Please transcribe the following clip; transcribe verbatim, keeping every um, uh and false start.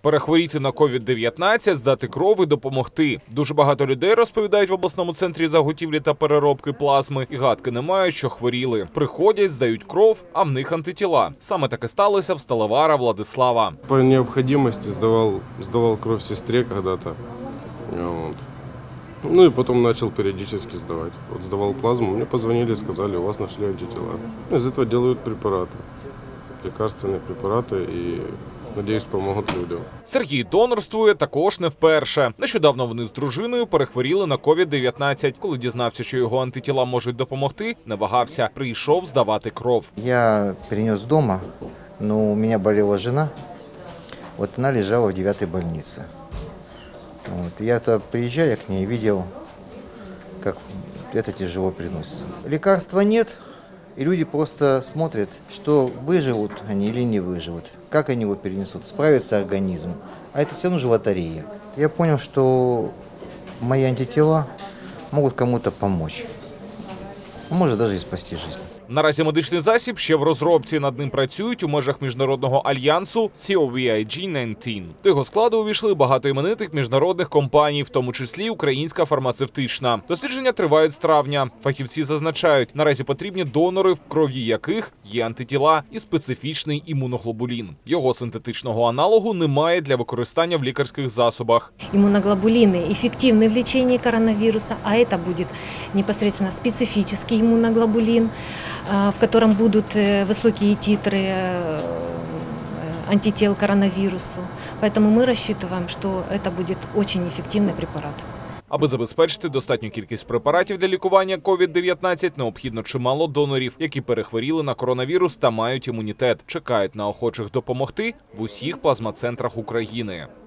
Перехворіти на ковід дев'ятнадцять, здати кров і допомогти. Дуже багато людей, розповідають в обласному центрі заготівлі та переробки плазми, і гадки не мають, що хворіли. Приходять, здають кров, а в них антитіла. Саме таке сталося в Сталевара Владислава. По необходимости сдавал, сдавал кровь сестре когда-то. Вот. Ну и потом начал периодически сдавать. Вот сдавал плазму, мне позвонили, сказали, у вас нашли антитела. Из этого делают препараты, лекарственные препараты, и, надеюсь, помогут людям. Сергій донорствує також не вперше. Нещодавно вони з дружиною перехворіли на ковід дев'ятнадцять. Коли дізнався, що його антитіла можуть допомогти, не вагався. Прийшов здавати кров. Я перенес дома, но у меня болела жена. Вот она лежала в девятой больнице. Вот. Я туда приезжаю, я к ней видел, как это тяжело переносится. Лекарства нет, и люди просто смотрят, что выживут они или не выживут, как они его перенесут, справится организм. А это все равно же лотерея. Я понял, что мои антитела могут кому-то помочь, а может даже и спасти жизнь. Наразі медичний засіб ще в розробці. Над ним працюють у межах міжнародного альянсу сі о ві ай джі дев'ятнадцять. До його складу увійшли багато іменитих міжнародних компаній, в тому числі українська фармацевтична. Дослідження тривають з травня. Фахівці зазначають, наразі потрібні донори, в крові яких є антитіла і специфічний імуноглобулін. Його синтетичного аналогу немає для використання в лікарських засобах. Иммуноглобулины эффективны в лечении коронавируса, а это будет непосредственно специфический иммуноглобулин, в котором будут высокие титры антител к коронавирусу. Поэтому мы рассчитываем, что это будет очень эффективный препарат. Аби забезпечити достатню кількість препаратів для лікування ковід дев'ятнадцять, необхідно чимало донорів, які перехворіли на коронавірус та мають імунітет. Чекають на охочих допомогти в усіх плазмацентрах України.